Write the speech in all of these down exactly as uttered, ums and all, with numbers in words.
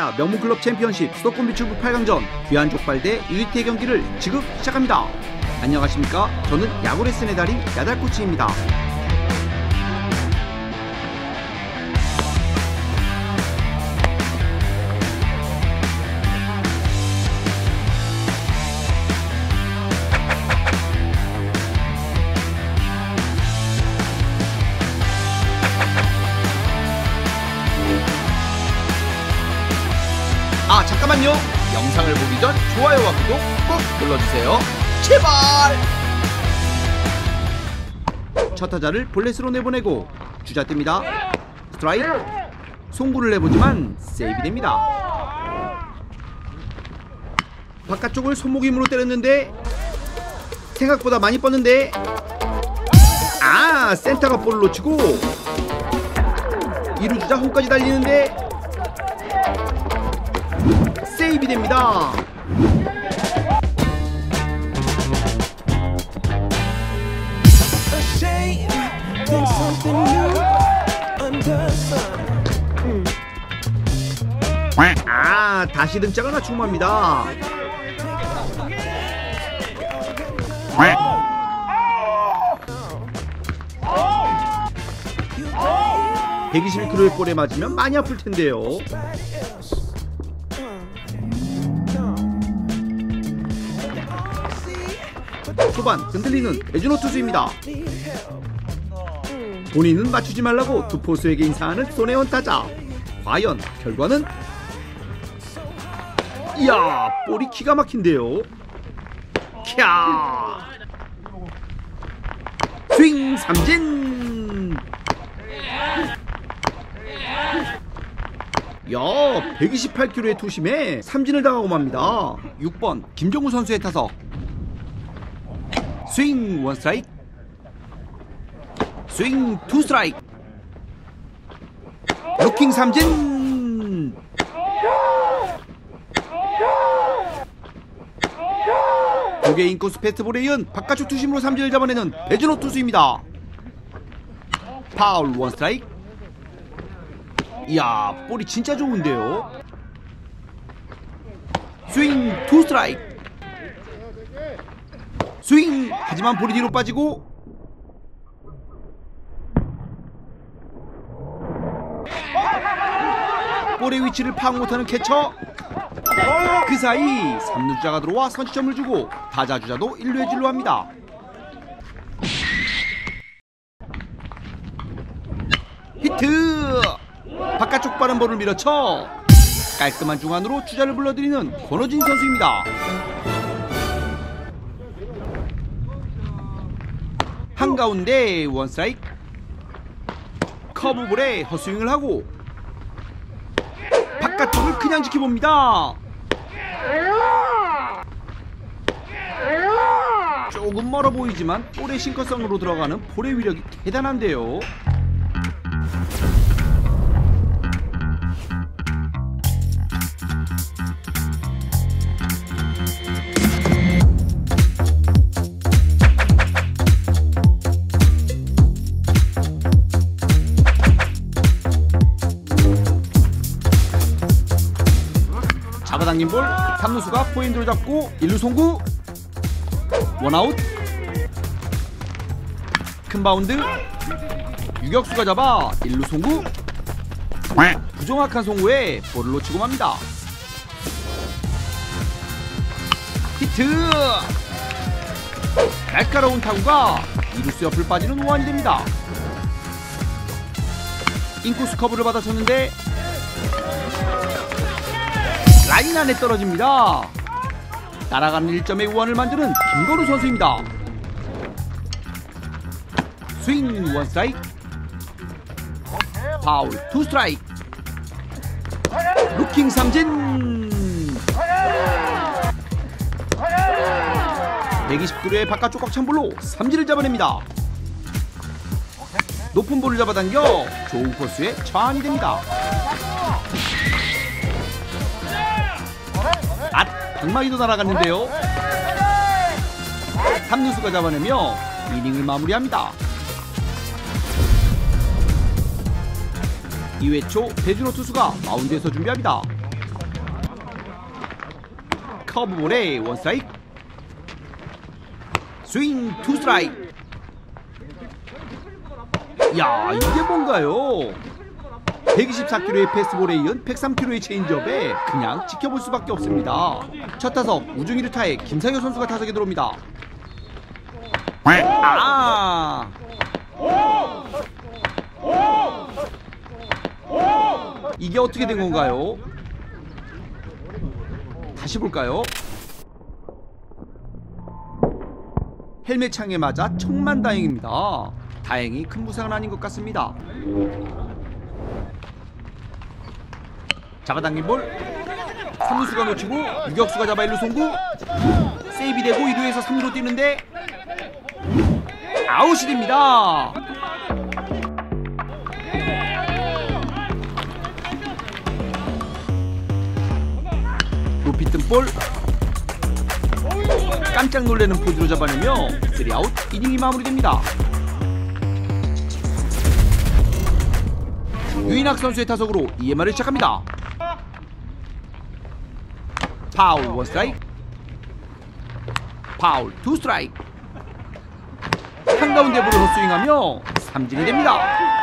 우리나라 명문클럽 챔피언십 수도권 비축구 팔 강전 귀한 족발 대 유니티의 경기를 지금 시작합니다. 안녕하십니까? 저는 야구 레슨의 달인 야달코치입니다. 아 잠깐만요. 영상을 보기 전 좋아요와 구독 꼭 눌러주세요. 제발. 첫 타자를 볼넷으로 내보내고 주자 뜹니다. 스트라이크. 송구를 내보지만 세이브 됩니다. 바깥쪽을 손목 힘으로 때렸는데 생각보다 많이 뻗는데 아 센터가 볼을 놓치고 이루 주자 홈까지 달리는데 세이브 됩니다. 아 다시 등짝을 맞추고 맙니다. 백이십일 킬로그램의 볼에 맞으면 많이 아플 텐데요. 초반 흔들리는 배준호 투수입니다. 본인은 맞추지 말라고 투포수에게 인사하는 손혜원 타자. 과연 결과는? 이야 볼이 기가 막힌데요. 캬 스윙 삼진. 야 백이십팔 킬로그램의 투심에 삼진을 당하고 맙니다. 육 번 김정우 선수의 타석. 스윙 원 스트라이크. 스윙 투 스트라이크. 루킹 삼진. 두 개의 인코스 패스트볼에 이은 바깥쪽 투심으로 삼진을 잡아내는 배준호 투수입니다. 파울 원 스트라이크. 이야 볼이 진짜 좋은데요. 스윙 투 스트라이크. 스윙! 하지만 볼이 뒤로 빠지고 볼의 위치를 파악 못하는 캐쳐. 그 사이 삼 루 주자가 들어와 선취점을 주고 타자 주자도 일 루에 진루합니다. 히트! 바깥쪽 빠른 볼을 밀어쳐 깔끔한 중안으로 주자를 불러들이는 권호진 선수입니다. 한가운데 원 스트라이크. 커브볼에 헛스윙을 하고 바깥쪽을 그냥 지켜봅니다. 조금 멀어 보이지만 볼의 싱커성으로 들어가는 볼의 위력이 대단한데요. 잡아당긴 볼 삼 루수가 포인트로 잡고 일 루 송구. 원아웃. 큰 바운드. 유격수가 잡아 일 루 송구. 부정확한 송구에 볼을 놓치고 맙니다. 히트. 날카로운 타구가 이루수 옆을 빠지는 우완이 됩니다. 인코스 커브를 받아쳤는데 라인 안에 떨어집니다. 따라가는 일 점의 우완을 만드는 김건우 선수입니다. 스윙 원 스트라이크. 파울 투 스트라이크. 루킹 삼진. 백이십 킬로그램의 바깥쪽 꽉 찬 볼로 삼진을 잡아냅니다. 높은 볼을 잡아당겨 좋은 코스에 처한이 됩니다. 앗! 방망이도 날아갔는데요. 삼 루수가 잡아내며 이닝을 마무리합니다. 이 회 초 배준호 투수가 마운드에서 준비합니다. 커브볼에 원 스트라이크. 스윙 투 스트라이크. 야, 이게 뭔가요? 백이십사 킬로미터의 패스트볼에 이은 백삼 킬로미터의 체인지업에 그냥 지켜볼 수밖에 없습니다. 첫 타석 우중이 루타에 김상효 선수가 타석에 들어옵니다. 아! 이게 어떻게 된 건가요? 다시 볼까요? 헬멧 창에 맞아 천만다행입니다. 다행히 큰 부상은 아닌 것 같습니다. 잡아당긴 볼, 삼루수가 놓치고 유격수가 잡아 일루 송구. 세이브 되고 이 루에서 삼 루로 뛰는데 아웃이 됩니다. 높이 뜬 볼, 깜짝 놀라는 포즈로 잡아내며 쓰리 아웃. 이닝이 마무리됩니다. 유인학 선수의 타석으로 이 엠알을 시작합니다. 파울 원 스트라이크. 파울 투 스트라이크. 한가운데 볼을 헛스윙하며 삼진이 됩니다.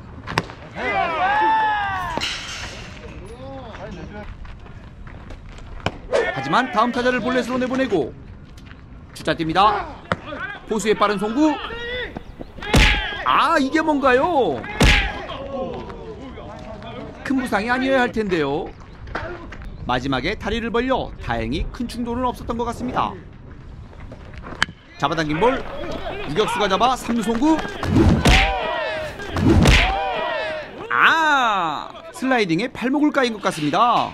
하지만 다음 타자를 볼넷으로 내보내고 주자 뜁니다. 포수의 빠른 송구. 아, 이게 뭔가요? 큰 부상이 아니어야 할 텐데요. 마지막에 다리를 벌려 다행히 큰 충돌은 없었던 것 같습니다. 잡아당긴 볼, 유격수가 잡아 삼 루 송구. 아, 슬라이딩에 발목을 까인 것 같습니다.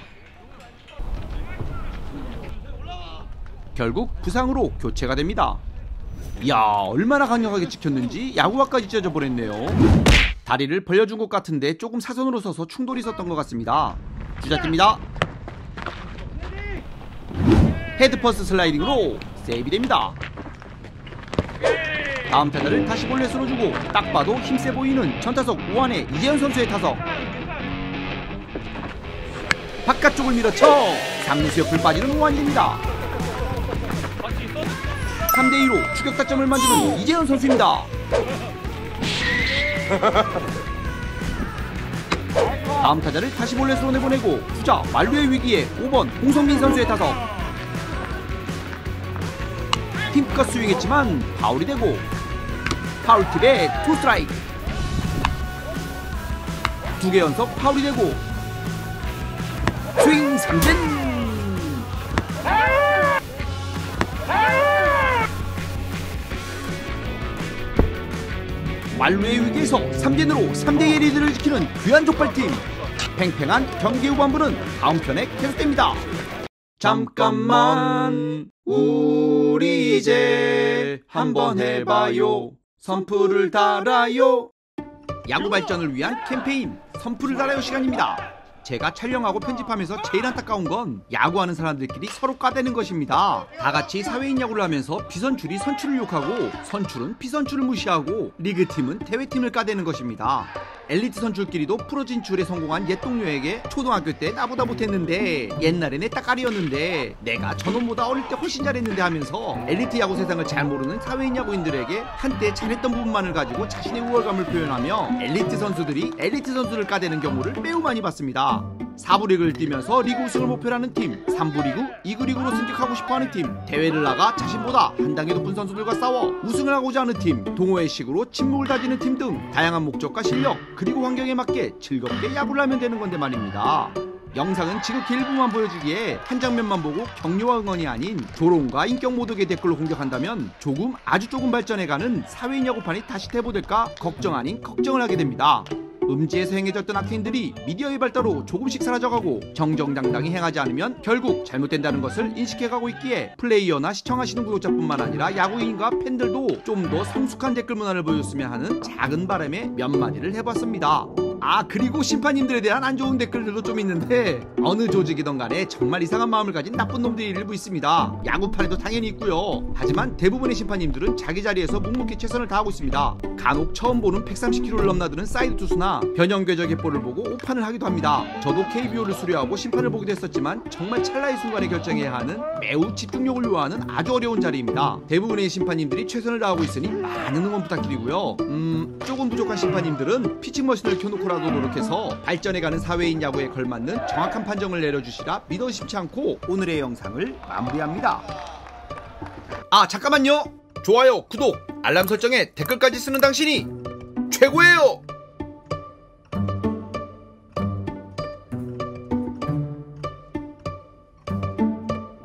결국 부상으로 교체가 됩니다. 이야, 얼마나 강력하게 찍혔는지 야구화까지 찢어져 버렸네요. 다리를 벌려준 것 같은데 조금 사선으로 서서 충돌이 있었던 것 같습니다. 주자 뜁니다. 헤드퍼스 슬라이딩으로 세이브 됩니다. 다음 타자를 다시 볼넷으로 주고 딱 봐도 힘세 보이는 전타석 우한의 이재현 선수의 타석. 바깥쪽을 밀어쳐 상루수 옆을 빠지는 우한이 됩니다. 삼 대 이로 추격타점을 만드는 이재현 선수입니다. 다음 타자를 다시 볼넷으로 내보내고 주자 만루의 위기에 오 번 홍성민 선수의 타석. 힘껏 스윙했지만 파울이 되고 파울 팁에 투 스트라이크. 두 개 연속 파울이 되고 스윙 삼진. 만루의 위기에서 삼진으로 삼 대 일 리드를 지키는 귀한 족발팀. 팽팽한 경기 후반부는 다음 편에 계속됩니다. 잠깐만, 우리 이제 한번 해봐요. 선풀을 달아요. 야구 발전을 위한 캠페인 선풀을 달아요 시간입니다. 제가 촬영하고 편집하면서 제일 안타까운 건 야구하는 사람들끼리 서로 까대는 것입니다. 다같이 사회인 야구를 하면서 비선출이 선출을 욕하고 선출은 비선출을 무시하고 리그팀은 대회팀을 까대는 것입니다. 엘리트 선출끼리도 프로 진출에 성공한 옛 동료에게 초등학교 때 나보다 못했는데 옛날에 내 따까리였는데 내가 저놈보다 어릴 때 훨씬 잘했는데 하면서 엘리트 야구 세상을 잘 모르는 사회인 야구인들에게 한때 잘했던 부분만을 가지고 자신의 우월감을 표현하며 엘리트 선수들이 엘리트 선수를 까대는 경우를 매우 많이 봤습니다. 사 부 리그를 뛰면서 리그 우승을 목표로 하는 팀, 삼 부 리그, 이 구 리그로 승격하고 싶어하는 팀, 대회를 나가 자신보다 한 단계 높은 선수들과 싸워 우승을 하고자 하는 팀, 동호회식으로 침묵을 다지는 팀 등 다양한 목적과 실력 그리고 환경에 맞게 즐겁게 야구를 하면 되는 건데 말입니다. 영상은 지극히 일부만 보여주기에 한 장면만 보고 격려와 응원이 아닌 조롱과 인격 모독의 댓글로 공격한다면 조금 아주 조금 발전해가는 사회인 야구판이 다시 퇴보될까 걱정 아닌 걱정을 하게 됩니다. 음지에서 행해졌던 악행들이 미디어의 발달로 조금씩 사라져가고 정정당당히 행하지 않으면 결국 잘못된다는 것을 인식해가고 있기에 플레이어나 시청하시는 구독자뿐만 아니라 야구인과 팬들도 좀 더 성숙한 댓글 문화를 보여줬으면 하는 작은 바람에 몇 마디를 해봤습니다. 아, 그리고 심판님들에 대한 안 좋은 댓글들도 좀 있는데 어느 조직이든 간에 정말 이상한 마음을 가진 나쁜 놈들이 일부 있습니다. 야구판에도 당연히 있고요. 하지만 대부분의 심판님들은 자기 자리에서 묵묵히 최선을 다하고 있습니다. 간혹 처음 보는 백삼십 킬로미터를 넘나드는 사이드 투수나 변형 궤적의 볼을 보고 오판을 하기도 합니다. 저도 케이비오를 수료하고 심판을 보기도 했었지만 정말 찰나의 순간에 결정해야 하는 매우 집중력을 요하는 아주 어려운 자리입니다. 대부분의 심판님들이 최선을 다하고 있으니 많은 응원 부탁드리고요. 음... 조금 부족한 심판님들은 피칭머신을 켜놓고라도 노력해서 발전해가는 사회인 야구에 걸맞는 정확한 판정을 내려주시라 믿어 싶지 않고 오늘의 영상을 마무리합니다. 아, 잠깐만요. 좋아요, 구독, 알람 설정에 댓글까지 쓰는 당신이 최고예요.